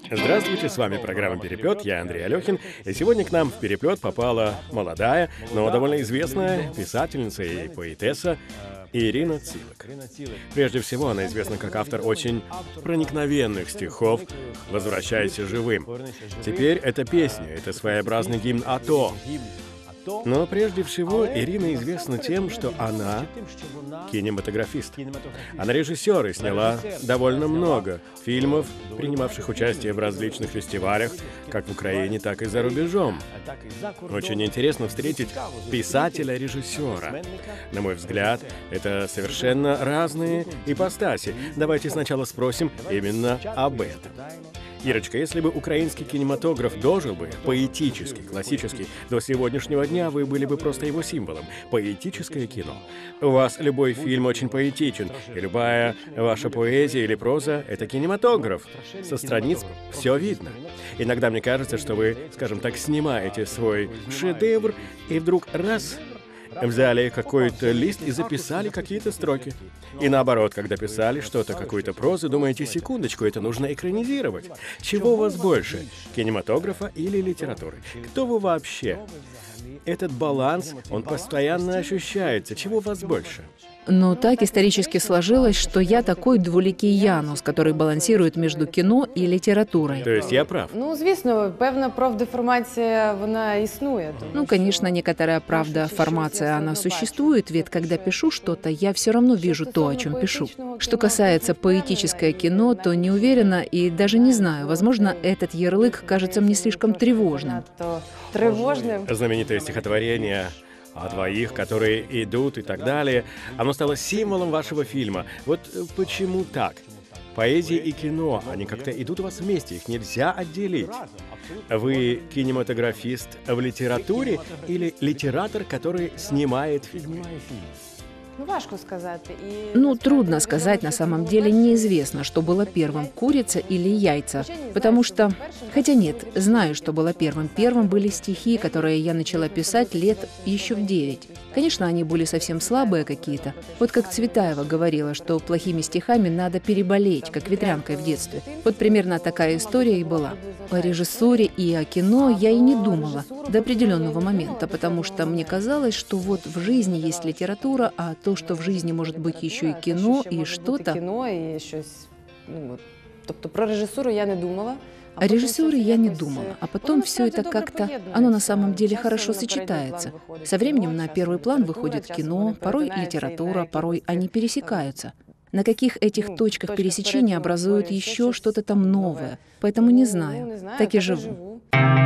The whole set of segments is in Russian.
Здравствуйте, с вами программа «Переплет», я Андрей Алехин, и сегодня к нам в «Переплет» попала молодая, но довольно известная писательница и поэтесса Ирина Цилик. Прежде всего, она известна как автор очень проникновенных стихов «Возвращайся живым». Теперь это песня, это своеобразный гимн АТО. Но прежде всего Ирина известна тем, что она кинематографист. Она режиссер и сняла довольно много фильмов, принимавших участие в различных фестивалях, как в Украине, так и за рубежом. Очень интересно встретить писателя-режиссера. На мой взгляд, это совершенно разные ипостаси. Давайте сначала спросим именно об этом. Ирочка, если бы украинский кинематограф дожил бы, поэтический, классический, до сегодняшнего дня, вы были бы просто его символом. Поэтическое кино. У вас любой фильм очень поэтичен, и любая ваша поэзия или проза — это кинематограф. Со страниц все видно. Иногда мне кажется, что вы, скажем так, снимаете свой шедевр, и вдруг раз — взяли какой-то лист и записали какие-то строки. И наоборот, когда писали что-то, какую-то прозу, думаете, секундочку, это нужно экранизировать. Чего у вас больше, кинематографа или литературы? Кто вы вообще? Этот баланс, он постоянно ощущается. Чего у вас больше? Но так исторически сложилось, что я такой двуликий Янус, который балансирует между кино и литературой. То есть я прав? Ну, звісно, певна профдеформація, вона існує. Ну, конечно, некоторая правда-формация, она существует, ведь когда пишу что-то, я все равно вижу то, о чем пишу. Что касается поэтическое кино, то не уверена и даже не знаю, возможно, этот ярлык кажется мне слишком тревожным. Тревожным. Знаменитое стихотворение о двоих, которые идут и так далее, оно стало символом вашего фильма. Вот почему так? Поэзия и кино, они как-то идут у вас вместе, их нельзя отделить. Вы кинематографист в литературе или литератор, который снимает фильмы? Ну, важко сказати. Ну, трудно сказать, на самом деле неизвестно, что было первым, курица или яйца. Потому что, хотя нет, знаю, что было первым. Первым были стихи, которые я начала писать лет еще в 9. Конечно, они были совсем слабые какие-то. Вот как Цветаева говорила, что плохими стихами надо переболеть, как ветрянкой в детстве. Вот примерно такая история и была. О режиссуре и о кино я и не думала до определенного момента, потому что мне казалось, что вот в жизни есть литература, а то, что в жизни может быть еще и кино, и что-то. Кіно і щось. Ну, тобто про режисуру я не думала. О режиссуре я не думала, а потом все это как-то, оно на самом деле хорошо сочетается. Со временем на первый план выходит кино, порой литература, порой они пересекаются. На каких этих точках пересечения образуют еще что-то там новое. Поэтому не знаю, так и живу.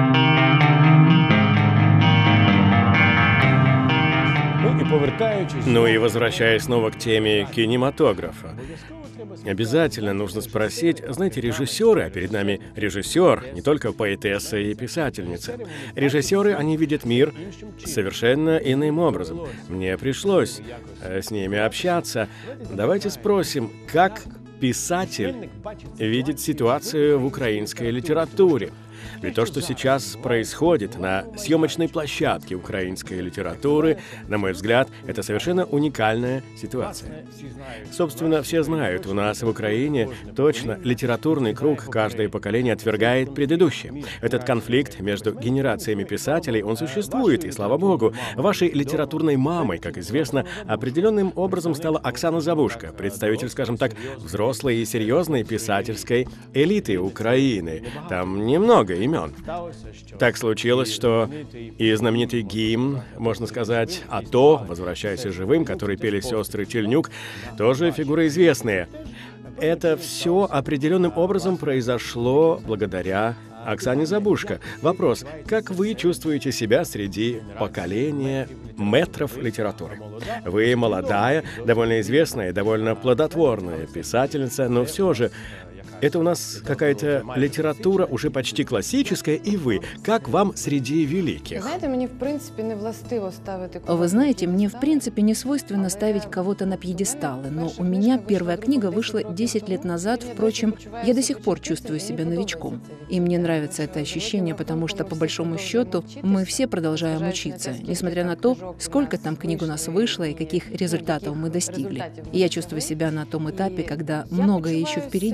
Ну и возвращаясь снова к теме кинематографа. Обязательно нужно спросить, знаете, режиссеры, а перед нами режиссер, не только поэтесса и писательница. Режиссеры, они видят мир совершенно иным образом. Мне пришлось с ними общаться. Давайте спросим, как писатель видит ситуацию в украинской литературе. Ведь то, что сейчас происходит на съемочной площадке украинской литературы, на мой взгляд, это совершенно уникальная ситуация. Собственно, все знают, у нас в Украине точно литературный круг каждое поколение отвергает предыдущее. Этот конфликт между генерациями писателей, он существует, и слава богу. Вашей литературной мамой, как известно, определенным образом стала Оксана Забушко, представитель, скажем так, взрослой и серьезной писательской элиты Украины. Там немного имен. Так случилось, что и знаменитый гимн, можно сказать, АТО, «Возвращайся живым», который пели сестры Тельнюк, тоже фигуры известные. Это все определенным образом произошло благодаря Оксане Забушко. Вопрос: как вы чувствуете себя среди поколения мэтров литературы? Вы молодая, довольно известная, довольно плодотворная писательница, но все же это у нас какая-то литература уже почти классическая, и вы, как вам среди великих? Знаете, мне в принципе не властиво ставить. Вы знаете, мне в принципе не свойственно ставить кого-то на пьедесталы, но у меня первая книга вышла 10 лет назад, впрочем, я до сих пор чувствую себя новичком. И мне нравится это ощущение, потому что, по большому счету, мы все продолжаем учиться, несмотря на то, сколько там книг у нас вышло и каких результатов мы достигли. И я чувствую себя на том этапе, когда многое еще впереди.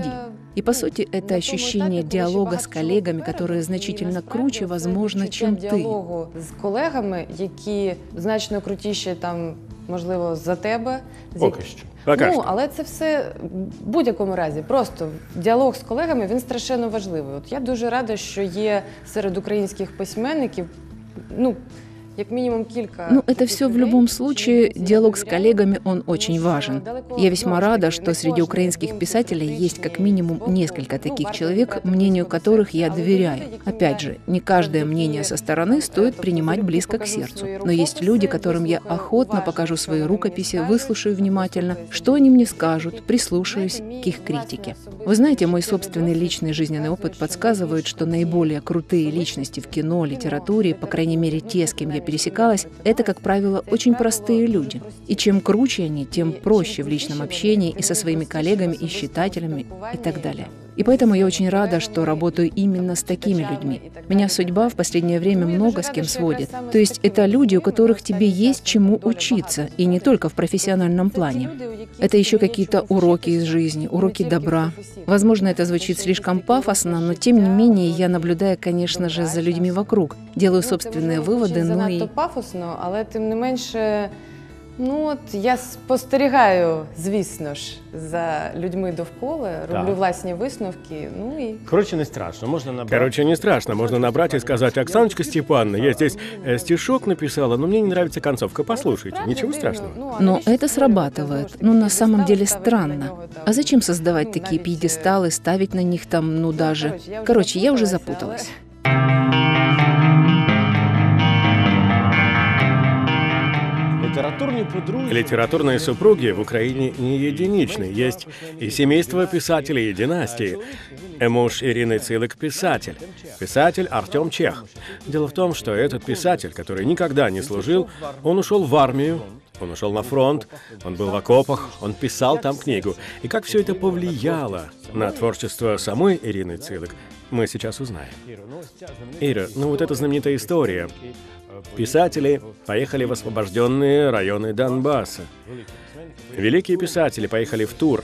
И, по сути, это ощущение диалога с коллегами, которые значительно круче, возможно, чем ты. Діалогу з колегами, які значно крутіші, там, можливо, за тебе. Поки що. Поки що. Але це все в будь-якому разі. Просто діалог з колегами, він страшенно важливий. От я дуже рада, що є серед українських письменників, как минимум кілька. Это все в любом случае, диалог с коллегами, он очень важен. Я весьма рада, что среди украинских писателей есть как минимум несколько таких человек, мнению которых я доверяю. Опять же, не каждое мнение со стороны стоит принимать близко к сердцу. Но есть люди, которым я охотно покажу свои рукописи, выслушаю внимательно, что они мне скажут, прислушаюсь к их критике. Вы знаете, мой собственный личный жизненный опыт подсказывает, что наиболее крутые личности в кино, литературе, по крайней мере те, с кем я пересекалась, это, как правило, очень простые люди. И чем круче они, тем проще в личном общении и со своими коллегами, и с читателями, и так далее. И поэтому я очень рада, что работаю именно с такими людьми. Меня судьба в последнее время много с кем сводит. То есть это люди, у которых тебе есть чему учиться, и не только в профессиональном плане. Это еще какие-то уроки из жизни, уроки добра. Возможно, это звучит слишком пафосно, но тем не менее я наблюдаю, конечно же, за людьми вокруг, делаю собственные выводы, но и... пафосно, але тим не менше, я спостерігаю, звісно ж, за людьми довкола, роблю власні висновки, Короче, не страшно, можно набрать и сказать: Оксаночка Степановна, я здесь стишок написала, но мне не нравится концовка, послушайте, ничего страшного. Но это срабатывает, на самом деле странно. А зачем создавать такие пьедесталы, ставить на них там, даже... Короче, я уже запуталась. Литературные супруги в Украине не единичны. Есть и семейство писателей, и династии. Муж Ирины Цылик – писатель. Писатель Артем Чех. Дело в том, что этот писатель, который никогда не служил, он ушел в армию, он ушел на фронт, он был в окопах, он писал там книгу. И как все это повлияло на творчество самой Ирины Цылик, мы сейчас узнаем. Ира, вот эта знаменитая история. Писатели поехали в освобожденные районы Донбасса. Великие писатели поехали в тур.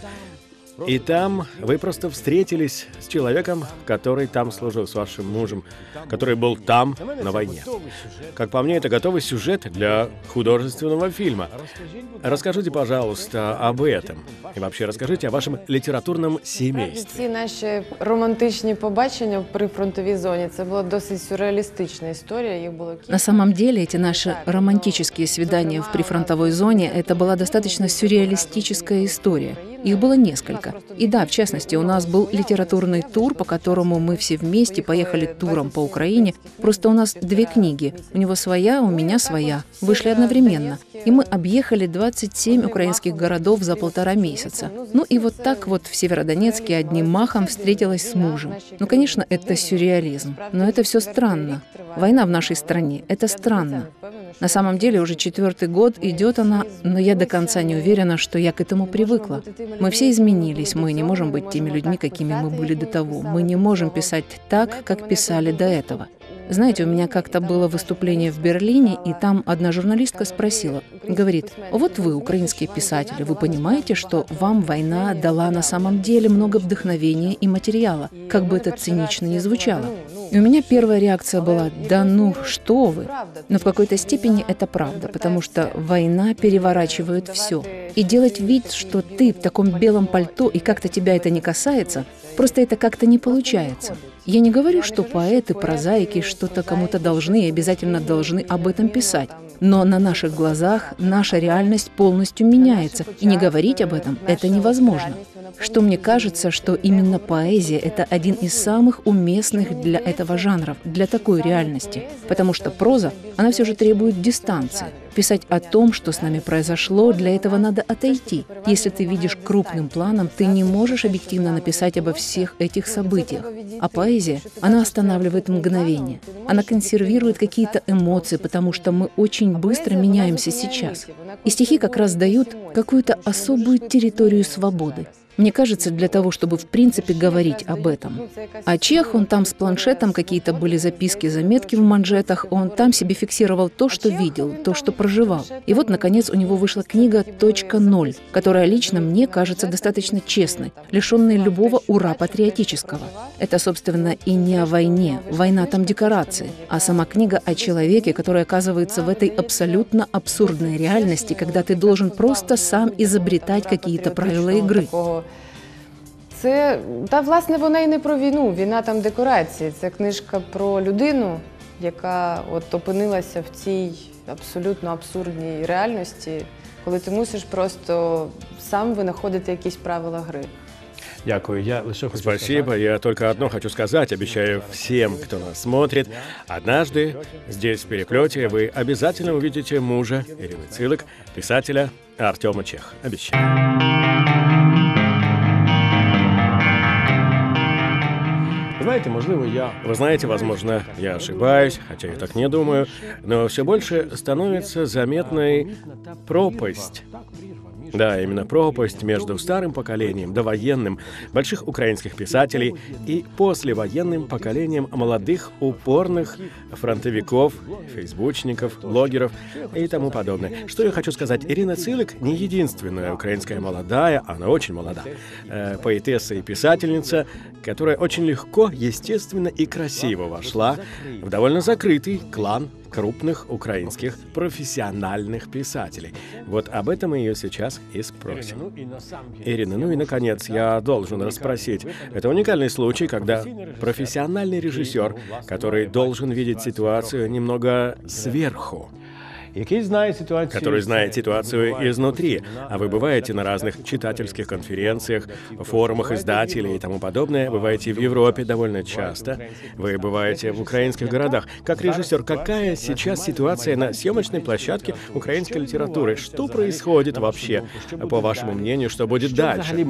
И там вы просто встретились с человеком, который там служил, с вашим мужем, который был там на войне. Как по мне, это готовый сюжет для художественного фильма. Расскажите, пожалуйста, об этом. И вообще расскажите о вашем литературном семействе. Ці наші романтичні побачення в прифронтовій зоні, це була досить сюрреалістична історія. Їх було кілька. На самом деле, эти наши романтические свидания в прифронтовой зоне, это была достаточно сюрреалистическая история. Их было несколько. И да, в частности, у нас был литературный тур, по которому мы все вместе поехали туром по Украине. Просто у нас 2 книги. У него своя, у меня своя. Вышли одновременно. И мы объехали 27 украинских городов за 1,5 месяца. И вот так вот в Северодонецке одним махом встретилась с мужем. Конечно, это сюрреализм. Но это все странно. Война в нашей стране – это странно. На самом деле уже 4-й год идет она, но я до конца не уверена, что я к этому привыкла. Мы все изменились, мы не можем быть теми людьми, какими мы были до того. Мы не можем писать так, как писали до этого. Знаете, у меня как-то было выступление в Берлине, и там одна журналистка спросила, говорит: вот вы, украинские писатели, вы понимаете, что вам война дала на самом деле много вдохновения и материала, как бы это цинично ни звучало. И у меня первая реакция была: да что вы? Но в какой-то степени это правда, потому что война переворачивает все. И делать вид, что ты в таком белом пальто и как-то тебя это не касается, просто это как-то не получается. Я не говорю, что поэты, прозаики что-то кому-то должны и обязательно должны об этом писать. Но на наших глазах наша реальность полностью меняется, и не говорить об этом – это невозможно. Что мне кажется, что именно поэзия – это один из самых уместных для этого жанра, для такой реальности. Потому что проза, она все же требует дистанции. Писать о том, что с нами произошло, для этого надо отойти. Если ты видишь крупным планом, ты не можешь объективно написать обо всех этих событиях. А поэзия, она останавливает мгновение. Она консервирует какие-то эмоции, потому что мы очень быстро меняемся сейчас. И стихи как раз дают какую-то особую территорию свободы. Мне кажется, для того, чтобы в принципе говорить об этом. А чех, он там с планшетом, какие-то были записки, заметки в манжетах, он там себе фиксировал то, что видел, то, что проживал. И вот, наконец, у него вышла книга «Точка 0», которая лично мне кажется достаточно честной, лишенной любого ура патриотического. Это, собственно, и не о войне. Война там декорации. А сама книга о человеке, который оказывается в этой абсолютно абсурдной реальности, когда ты должен просто сам изобретать какие-то правила игры. Власне, вона і не про війну. Війна там декорації. Це книжка про людину, яка от опинилася в цій абсолютно абсурдній реальності, коли ти мусиш просто сам винаходити якісь правила гри. Спасибо. Я только одно хочу сказать, обещаю всем, кто нас смотрит. Однажды здесь, в переплете, вы обязательно увидите мужа Ирины Цилик, писателя Артема Чеха. Обещаю. Вы знаете, возможно, я ошибаюсь, хотя я так не думаю, но все больше становится заметной пропасть. Да, именно пропасть между старым поколением, довоенным, больших украинских писателей и послевоенным поколением молодых, упорных фронтовиков, фейсбучников, блогеров и тому подобное. Что я хочу сказать? Ирина Цилик не единственная украинская молодая, она очень молода, поэтесса и писательница, которая очень легко, естественно и красиво вошла в довольно закрытый клан крупных украинских профессиональных писателей. Вот об этом мы ее сейчас и спросим. Ирина, ну и, наконец, я должен расспросить. Это уникальный случай, когда профессиональный режиссер, который должен видеть ситуацию немного сверху, который знает ситуацию изнутри, а вы бываете на разных читательских конференциях, форумах издателей и тому подобное, бываете в Европе довольно часто, вы бываете в украинских городах. Как режиссер, какая сейчас ситуация на съемочной площадке украинской литературы? Что происходит вообще, по вашему мнению, что будет дальше?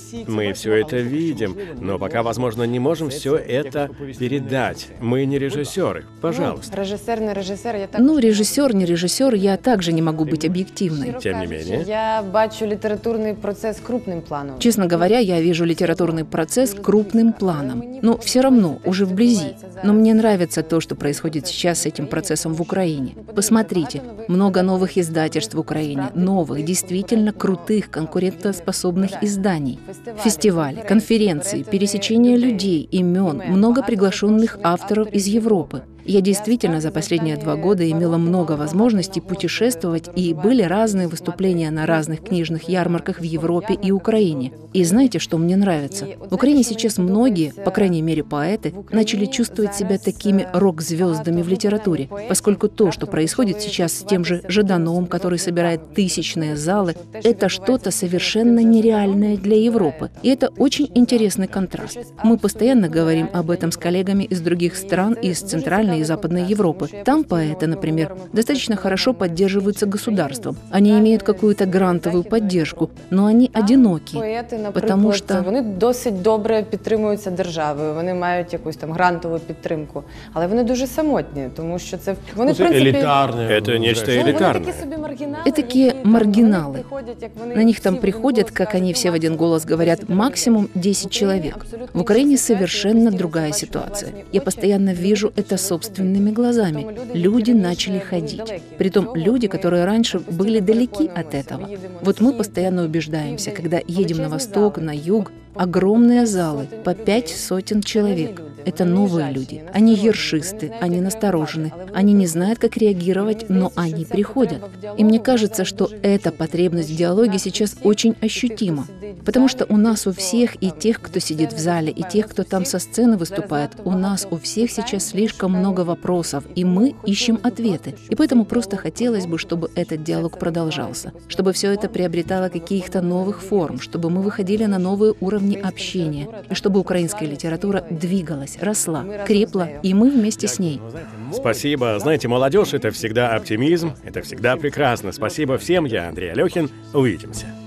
Мы все это видим, но пока, возможно, не можем все это передать. Мы не режиссеры. Пожалуйста. Режиссер, не режиссер, я так... Режиссер, не режиссер, я также не могу быть объективной. Тем не менее. Я бачу литературный процесс крупным планом. Честно говоря, я вижу литературный процесс крупным планом. Но все равно, уже вблизи. Но мне нравится то, что происходит сейчас с этим процессом в Украине. Посмотрите, много новых издательств в Украине, новых, действительно крутых, конкурентоспособных изданий. Фестивали, конференции, пересечение людей, имен, много приглашенных авторов из Европы. Я действительно за последние 2 года имела много возможностей путешествовать, и были разные выступления на разных книжных ярмарках в Европе и Украине. И знаете, что мне нравится? В Украине сейчас многие, по крайней мере поэты, начали чувствовать себя такими рок-звездами в литературе, поскольку то, что происходит сейчас с тем же Жаданом, который собирает тысячные залы, это что-то совершенно нереальное для Европы. И это очень интересный контраст. Мы постоянно говорим об этом с коллегами из других стран, из Центральной и Западной Европы. Там поэты, например, достаточно хорошо поддерживаются государством. Они имеют какую-то грантовую поддержку, но они одиноки, потому что... Вони досить добре підтримуються державою, вони мають якусь там грантову підтримку, але вони дуже самотні, тому що це... Вони, в принципі... Это нечто элитарное. Этакие маргиналы. На них там приходят, как они все в один голос говорят, максимум 10 человек. В Украине совершенно другая ситуация. Я постоянно вижу это собственными глазами. Люди начали ходить. Притом люди, которые раньше были далеки от этого. Вот мы постоянно убеждаемся, когда едем на восток, на юг, огромные залы, по 5 сотен человек. Это новые люди. Они ершисты, они насторожены, они не знают, как реагировать, но они приходят. И мне кажется, что эта потребность в диалоге сейчас очень ощутима. Потому что у нас у всех, и тех, кто сидит в зале, и тех, кто там со сцены выступает, у нас у всех сейчас слишком много вопросов, и мы ищем ответы. И поэтому просто хотелось бы, чтобы этот диалог продолжался, чтобы все это приобретало каких-то новых форм, чтобы мы выходили на новые уровни общения, и чтобы украинская литература двигалась, росла, крепла, и мы вместе с ней. Спасибо. Знаете, молодежь — это всегда оптимизм, это всегда прекрасно. Спасибо всем. Я Андрей Алехин. Увидимся.